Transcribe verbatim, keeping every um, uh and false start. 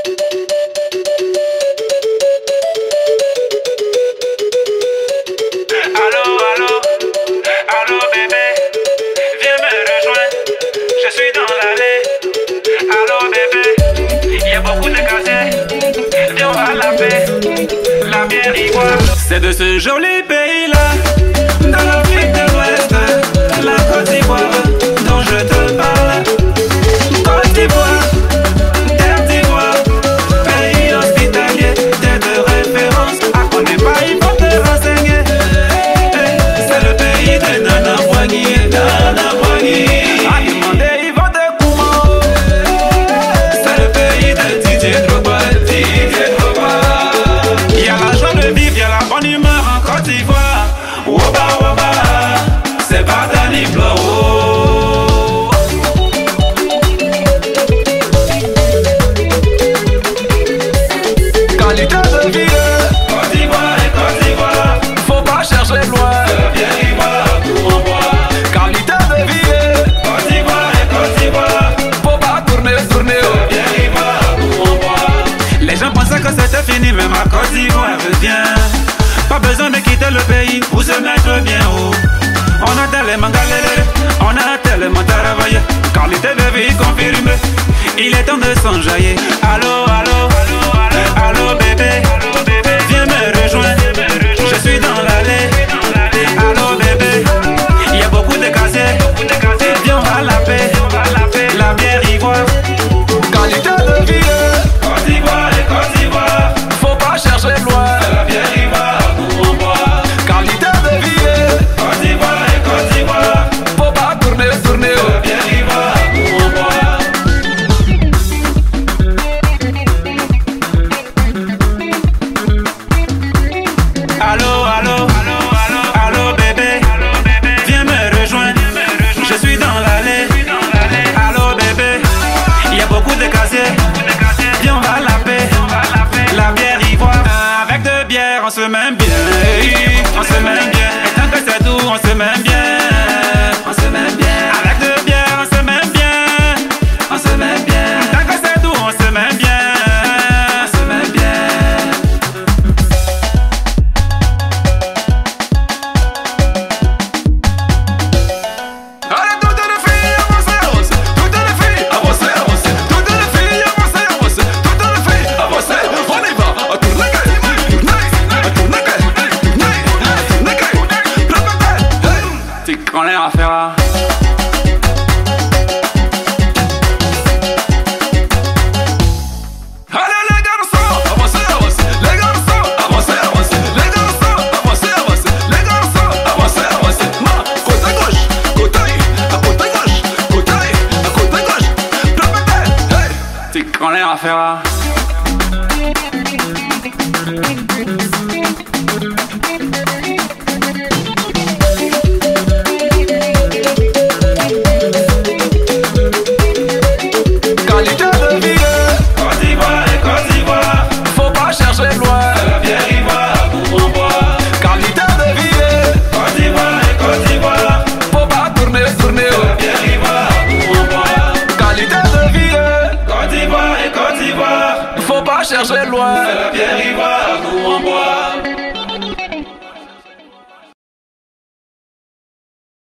C'est de ce joli pays-là, dans l'Afrique de l'Ouest, la Côte d'Ivoire, dont je te parle. Côte d'Ivoire, terre d'Ivoire, pays hospitalier, terre de référence. À connaître pas, il faut te renseigner. C'est le pays de Nana Boigny, Nana Boigny. À demander, il va te comment. C'est le pays de Didier Drogba, Didier Drogba. Il y a la joie de vivre, il y a la bonne humeur en Côte d'Ivoire. Woba woba, c'est pas Danny Blow. Qualité de vie, Côte d'Ivoire et Côte d'Ivoire. Faut pas chercher loin, viens y voir, tout en bois. Qualité de vie, Côte d'Ivoire et Côte d'Ivoire. Faut pas tourner, tourner, viens y voir, tout en bois. Les gens pensaient que c'était fini, mais ma Côte d'Ivoire revient. Pas besoin de quitter le pays pour se mettre bien haut. On a tellement galéré, on a tellement travaillé. Qualité de vie confirmée, il est temps de s'enjailler. Allô, allô, allô bébé, viens me rejoindre, je suis dans l'allée. Allô bébé, il y a beaucoup de casiers, viens on va la paix, la bière ivoire. Qualité de vie, Côte d'Ivoire et Côte d'Ivoire. Faut pas chercher loin, la bière ivoire. On se met bien, on se met bien. Et tant que c'est doux, on se met bien. On se met bien. Avec de bière, on se met bien. On se met bien. Tant que c'est doux, on se met bien. On se met bien. Allez, toutes les filles, avancez, avancez. Toutes les filles, avancez, avancez. Toutes les filles, avancez, avancez. Toutes les filles, avancez. On y va. On tourne la gueule. On l'air à faire là. Allez les garçons, avancez, avancez. Les garçons, avancez, avancez. Les garçons, avancez, avancez. Les garçons, avancez, avancez. Ma, côté gauche, côté, à côté gauche, côté, à côté gauche. Répétez, hey. C'est qu'on l'air à faire là.